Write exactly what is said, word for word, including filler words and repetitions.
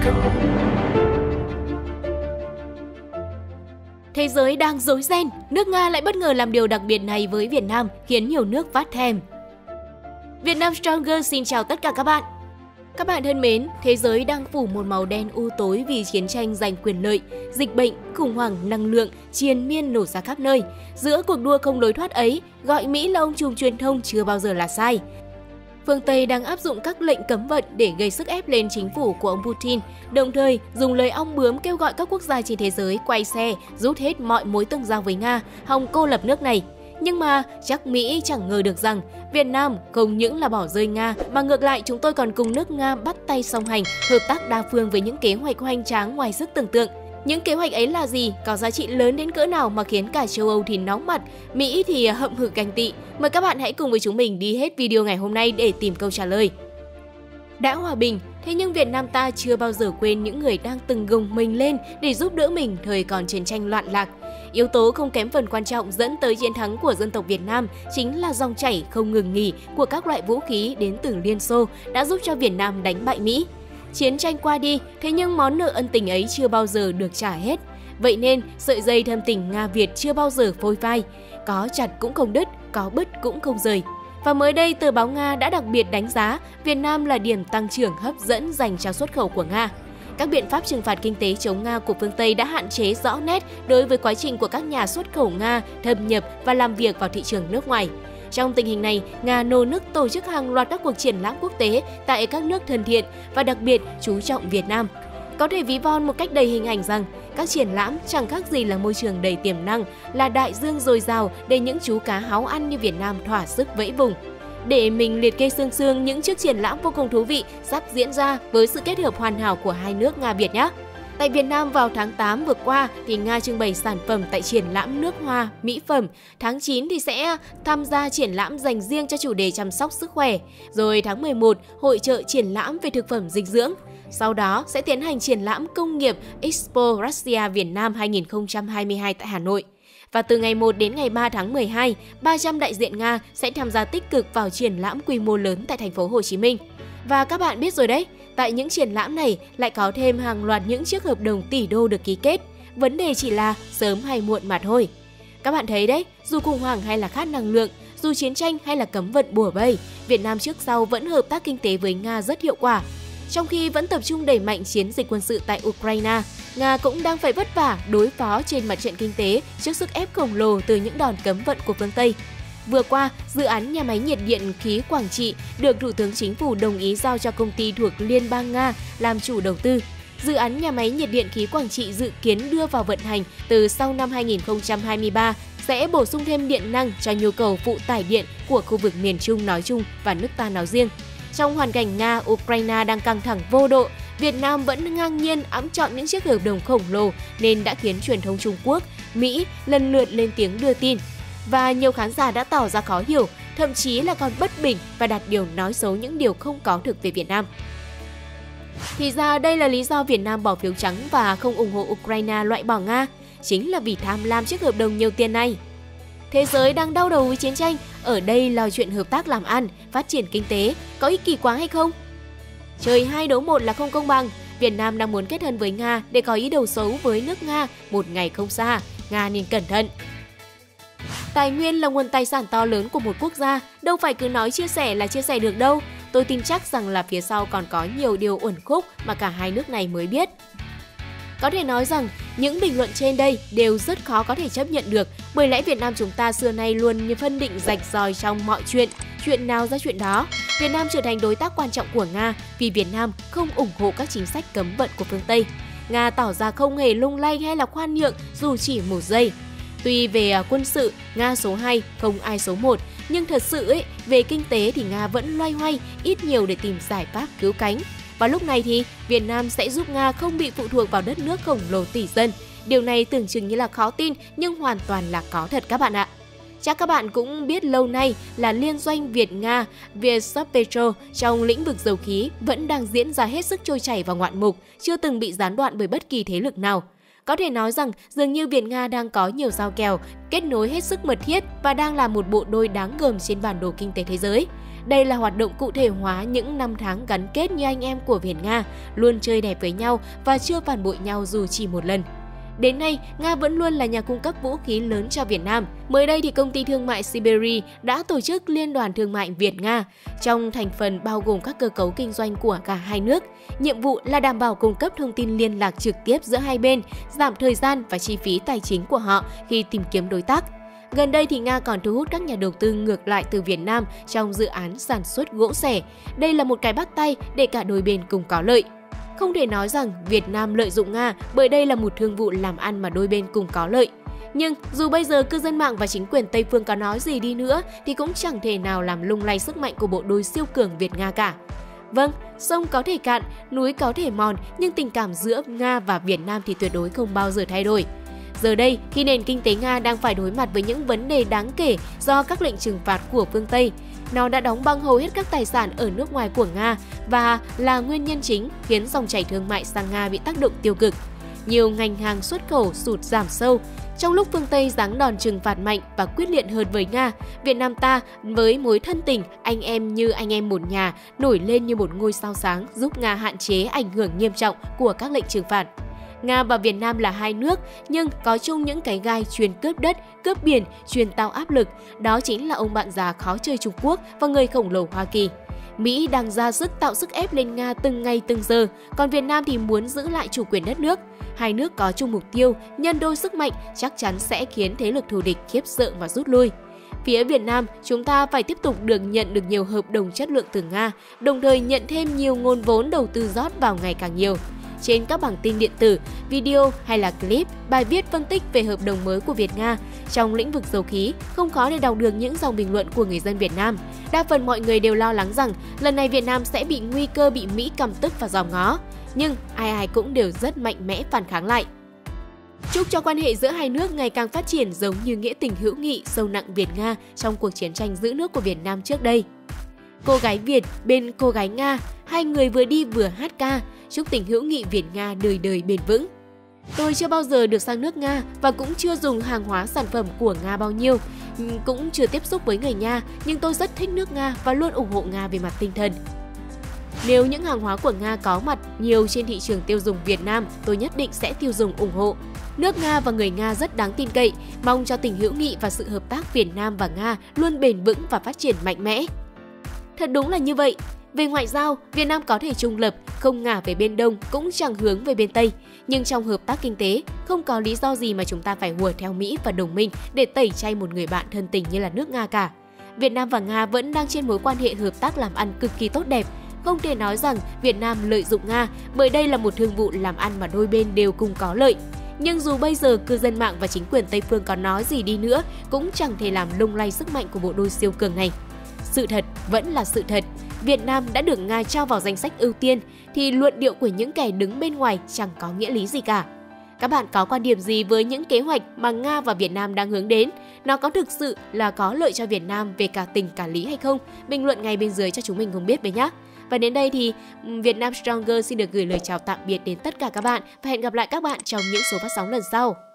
Thế giới đang rối ren, nước Nga lại bất ngờ làm điều đặc biệt này với Việt Nam khiến nhiều nước vắt thèm. Việt Nam Stronger xin chào tất cả các bạn. Các bạn thân mến, thế giới đang phủ một màu đen u tối vì chiến tranh giành quyền lợi, dịch bệnh, khủng hoảng năng lượng, triền miên nổ ra khắp nơi. Giữa cuộc đua không lối thoát ấy, gọi Mỹ là ông trùm truyền thông chưa bao giờ là sai. Phương Tây đang áp dụng các lệnh cấm vận để gây sức ép lên chính phủ của ông Putin, đồng thời dùng lời ong bướm kêu gọi các quốc gia trên thế giới quay xe, rút hết mọi mối tương giao với Nga, hòng cô lập nước này. Nhưng mà chắc Mỹ chẳng ngờ được rằng Việt Nam không những là bỏ rơi Nga mà ngược lại chúng tôi còn cùng nước Nga bắt tay song hành, hợp tác đa phương với những kế hoạch hoành tráng ngoài sức tưởng tượng. Những kế hoạch ấy là gì? Có giá trị lớn đến cỡ nào mà khiến cả châu Âu thì nóng mặt, Mỹ thì hậm hực ganh tị? Mời các bạn hãy cùng với chúng mình đi hết video ngày hôm nay để tìm câu trả lời. Đã hòa bình, thế nhưng Việt Nam ta chưa bao giờ quên những người đang từng gồng mình lên để giúp đỡ mình thời còn chiến tranh loạn lạc. Yếu tố không kém phần quan trọng dẫn tới chiến thắng của dân tộc Việt Nam chính là dòng chảy không ngừng nghỉ của các loại vũ khí đến từ Liên Xô đã giúp cho Việt Nam đánh bại Mỹ. Chiến tranh qua đi, thế nhưng món nợ ân tình ấy chưa bao giờ được trả hết. Vậy nên, sợi dây thâm tình Nga-Việt chưa bao giờ phôi phai. Có chặt cũng không đứt, có bứt cũng không rời. Và mới đây, tờ báo Nga đã đặc biệt đánh giá Việt Nam là điểm tăng trưởng hấp dẫn dành cho xuất khẩu của Nga. Các biện pháp trừng phạt kinh tế chống Nga của phương Tây đã hạn chế rõ nét đối với quá trình của các nhà xuất khẩu Nga thâm nhập và làm việc vào thị trường nước ngoài. Trong tình hình này, Nga nô nức tổ chức hàng loạt các cuộc triển lãm quốc tế tại các nước thân thiện và đặc biệt chú trọng Việt Nam. Có thể ví von một cách đầy hình ảnh rằng các triển lãm chẳng khác gì là môi trường đầy tiềm năng, là đại dương dồi dào để những chú cá háo ăn như Việt Nam thỏa sức vẫy vùng. Để mình liệt kê xương xương những chiếc triển lãm vô cùng thú vị sắp diễn ra với sự kết hợp hoàn hảo của hai nước Nga-Việt nhé. Tại Việt Nam vào tháng tám vừa qua thì Nga trưng bày sản phẩm tại triển lãm nước hoa, mỹ phẩm. Tháng chín thì sẽ tham gia triển lãm dành riêng cho chủ đề chăm sóc sức khỏe. Rồi tháng mười một, hội chợ triển lãm về thực phẩm dinh dưỡng. Sau đó sẽ tiến hành triển lãm công nghiệp Expo Russia Việt Nam hai nghìn không trăm hai mươi hai tại Hà Nội. Và từ ngày một đến ngày ba tháng mười hai, ba trăm đại diện Nga sẽ tham gia tích cực vào triển lãm quy mô lớn tại thành phố Hồ Chí Minh. Và các bạn biết rồi đấy, tại những triển lãm này lại có thêm hàng loạt những chiếc hợp đồng tỷ đô được ký kết. Vấn đề chỉ là sớm hay muộn mà thôi. Các bạn thấy đấy, dù khủng hoảng hay là khát năng lượng, dù chiến tranh hay là cấm vận bủa vây, Việt Nam trước sau vẫn hợp tác kinh tế với Nga rất hiệu quả. Trong khi vẫn tập trung đẩy mạnh chiến dịch quân sự tại Ukraine, Nga cũng đang phải vất vả đối phó trên mặt trận kinh tế trước sức ép khổng lồ từ những đòn cấm vận của phương Tây. Vừa qua, dự án nhà máy nhiệt điện khí Quảng Trị được Thủ tướng Chính phủ đồng ý giao cho công ty thuộc Liên bang Nga làm chủ đầu tư. Dự án nhà máy nhiệt điện khí Quảng Trị dự kiến đưa vào vận hành từ sau năm hai nghìn không trăm hai mươi ba, sẽ bổ sung thêm điện năng cho nhu cầu phụ tải điện của khu vực miền Trung nói chung và nước ta nói riêng. Trong hoàn cảnh Nga-Ukraine đang căng thẳng vô độ, Việt Nam vẫn ngang nhiên ẵm chọn những chiếc hợp đồng khổng lồ nên đã khiến truyền thông Trung Quốc, Mỹ lần lượt lên tiếng đưa tin. Và nhiều khán giả đã tỏ ra khó hiểu, thậm chí là còn bất bình và đặt điều nói xấu những điều không có thực về Việt Nam. Thì ra đây là lý do Việt Nam bỏ phiếu trắng và không ủng hộ Ukraine loại bỏ Nga, chính là vì tham lam chiếc hợp đồng nhiều tiền này. Thế giới đang đau đầu với chiến tranh, ở đây là chuyện hợp tác làm ăn, phát triển kinh tế, có ích kỷ quá hay không? Chơi hai đấu một là không công bằng, Việt Nam đang muốn kết thân với Nga để có ý đồ xấu với nước Nga, một ngày không xa, Nga nên cẩn thận. Tài nguyên là nguồn tài sản to lớn của một quốc gia, đâu phải cứ nói chia sẻ là chia sẻ được đâu. Tôi tin chắc rằng là phía sau còn có nhiều điều uẩn khúc mà cả hai nước này mới biết. Có thể nói rằng những bình luận trên đây đều rất khó có thể chấp nhận được, bởi lẽ Việt Nam chúng ta xưa nay luôn như phân định rạch ròi trong mọi chuyện, chuyện nào ra chuyện đó. Việt Nam trở thành đối tác quan trọng của Nga vì Việt Nam không ủng hộ các chính sách cấm vận của phương Tây. Nga tỏ ra không hề lung lay hay là khoan nhượng dù chỉ một giây. Tuy về quân sự, Nga số hai, không ai số một, nhưng thật sự ấy, về kinh tế thì Nga vẫn loay hoay ít nhiều để tìm giải pháp cứu cánh. Và lúc này thì Việt Nam sẽ giúp Nga không bị phụ thuộc vào đất nước khổng lồ tỷ dân. Điều này tưởng chừng như là khó tin nhưng hoàn toàn là có thật các bạn ạ. Chắc các bạn cũng biết lâu nay là liên doanh Việt-Nga, Vietsoftpetro trong lĩnh vực dầu khí vẫn đang diễn ra hết sức trôi chảy và ngoạn mục, chưa từng bị gián đoạn bởi bất kỳ thế lực nào. Có thể nói rằng dường như Việt-Nga đang có nhiều giao kèo, kết nối hết sức mật thiết và đang là một bộ đôi đáng gờm trên bản đồ kinh tế thế giới. Đây là hoạt động cụ thể hóa những năm tháng gắn kết như anh em của Việt Nga, luôn chơi đẹp với nhau và chưa phản bội nhau dù chỉ một lần. Đến nay, Nga vẫn luôn là nhà cung cấp vũ khí lớn cho Việt Nam. Mới đây thì công ty thương mại Siberia đã tổ chức Liên đoàn Thương mại Việt-Nga, trong thành phần bao gồm các cơ cấu kinh doanh của cả hai nước. Nhiệm vụ là đảm bảo cung cấp thông tin liên lạc trực tiếp giữa hai bên, giảm thời gian và chi phí tài chính của họ khi tìm kiếm đối tác. Gần đây thì Nga còn thu hút các nhà đầu tư ngược lại từ Việt Nam trong dự án sản xuất gỗ xẻ. Đây là một cái bắt tay để cả đôi bên cùng có lợi. Không thể nói rằng Việt Nam lợi dụng Nga bởi đây là một thương vụ làm ăn mà đôi bên cùng có lợi. Nhưng dù bây giờ cư dân mạng và chính quyền Tây phương có nói gì đi nữa thì cũng chẳng thể nào làm lung lay sức mạnh của bộ đôi siêu cường Việt-Nga cả. Vâng, sông có thể cạn, núi có thể mòn, nhưng tình cảm giữa Nga và Việt Nam thì tuyệt đối không bao giờ thay đổi. Giờ đây, khi nền kinh tế Nga đang phải đối mặt với những vấn đề đáng kể do các lệnh trừng phạt của phương Tây, nó đã đóng băng hầu hết các tài sản ở nước ngoài của Nga và là nguyên nhân chính khiến dòng chảy thương mại sang Nga bị tác động tiêu cực. Nhiều ngành hàng xuất khẩu sụt giảm sâu. Trong lúc phương Tây giáng đòn trừng phạt mạnh và quyết liệt hơn với Nga, Việt Nam ta với mối thân tình anh em như anh em một nhà nổi lên như một ngôi sao sáng giúp Nga hạn chế ảnh hưởng nghiêm trọng của các lệnh trừng phạt. Nga và Việt Nam là hai nước nhưng có chung những cái gai chuyên cướp đất, cướp biển, chuyên tạo áp lực. Đó chính là ông bạn già khó chơi Trung Quốc và người khổng lồ Hoa Kỳ. Mỹ đang ra sức tạo sức ép lên Nga từng ngày từng giờ, còn Việt Nam thì muốn giữ lại chủ quyền đất nước. Hai nước có chung mục tiêu, nhân đôi sức mạnh chắc chắn sẽ khiến thế lực thù địch khiếp sợ và rút lui. Phía Việt Nam, chúng ta phải tiếp tục được nhận được nhiều hợp đồng chất lượng từ Nga, đồng thời nhận thêm nhiều nguồn vốn đầu tư rót vào ngày càng nhiều. Trên các bảng tin điện tử, video hay là clip, bài viết phân tích về hợp đồng mới của Việt-Nga trong lĩnh vực dầu khí, không khó để đọc được những dòng bình luận của người dân Việt Nam. Đa phần mọi người đều lo lắng rằng lần này Việt Nam sẽ bị nguy cơ bị Mỹ căm tức và dòm ngó, nhưng ai ai cũng đều rất mạnh mẽ phản kháng lại. Chúc cho quan hệ giữa hai nước ngày càng phát triển giống như nghĩa tình hữu nghị sâu nặng Việt-Nga trong cuộc chiến tranh giữ nước của Việt Nam trước đây. Cô gái Việt bên cô gái Nga, hai người vừa đi vừa hát ca, chúc tình hữu nghị Việt-Nga đời đời bền vững. Tôi chưa bao giờ được sang nước Nga và cũng chưa dùng hàng hóa sản phẩm của Nga bao nhiêu, cũng chưa tiếp xúc với người Nga, nhưng tôi rất thích nước Nga và luôn ủng hộ Nga về mặt tinh thần. Nếu những hàng hóa của Nga có mặt nhiều trên thị trường tiêu dùng Việt Nam, tôi nhất định sẽ tiêu dùng ủng hộ. Nước Nga và người Nga rất đáng tin cậy, mong cho tình hữu nghị và sự hợp tác Việt Nam và Nga luôn bền vững và phát triển mạnh mẽ. Thật đúng là như vậy. Về ngoại giao, Việt Nam có thể trung lập, không ngả về bên Đông cũng chẳng hướng về bên Tây. Nhưng trong hợp tác kinh tế, không có lý do gì mà chúng ta phải hùa theo Mỹ và đồng minh để tẩy chay một người bạn thân tình như là nước Nga cả. Việt Nam và Nga vẫn đang trên mối quan hệ hợp tác làm ăn cực kỳ tốt đẹp. Không thể nói rằng Việt Nam lợi dụng Nga bởi đây là một thương vụ làm ăn mà đôi bên đều cùng có lợi. Nhưng dù bây giờ cư dân mạng và chính quyền Tây phương có nói gì đi nữa cũng chẳng thể làm lung lay sức mạnh của bộ đôi siêu cường này. Sự thật vẫn là sự thật. Việt Nam đã được Nga cho vào danh sách ưu tiên thì luận điệu của những kẻ đứng bên ngoài chẳng có nghĩa lý gì cả. Các bạn có quan điểm gì với những kế hoạch mà Nga và Việt Nam đang hướng đến? Nó có thực sự là có lợi cho Việt Nam về cả tình cả lý hay không? Bình luận ngay bên dưới cho chúng mình cùng biết với nhé. Và đến đây thì Việt Nam Stronger xin được gửi lời chào tạm biệt đến tất cả các bạn và hẹn gặp lại các bạn trong những số phát sóng lần sau.